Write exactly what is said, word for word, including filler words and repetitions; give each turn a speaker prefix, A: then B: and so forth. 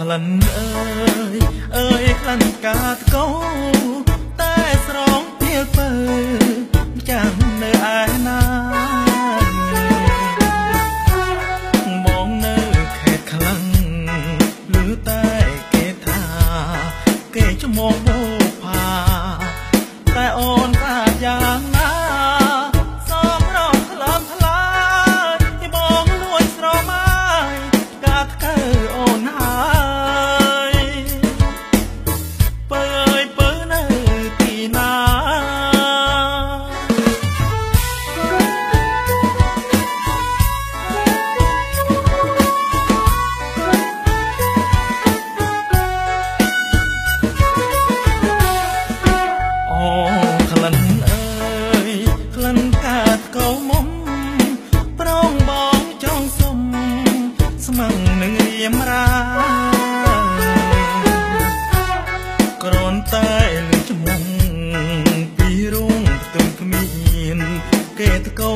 A: ក្លិនអើយអើយក្លិនកាតកោតែស្រងទៀលពើចាំនៅឯណាមองនៅខេតខ្លាំងឮតែគេថាគេច្មោះបុផាតែអូនថាយ៉ាងណាសមរងថ្លើមថ្លាយបងលួចស្រមាយកាត់កើអូនហើយបើអើយបើនៅទីណាក្លិនអើយក្លិនកាតកោមុំប្រងបងចង់សុំស្មឹងនឹងរៀមរាគ្រាន់តែលឺច្មុំពីរូងផ្ទឹមគ្មានគេតកោ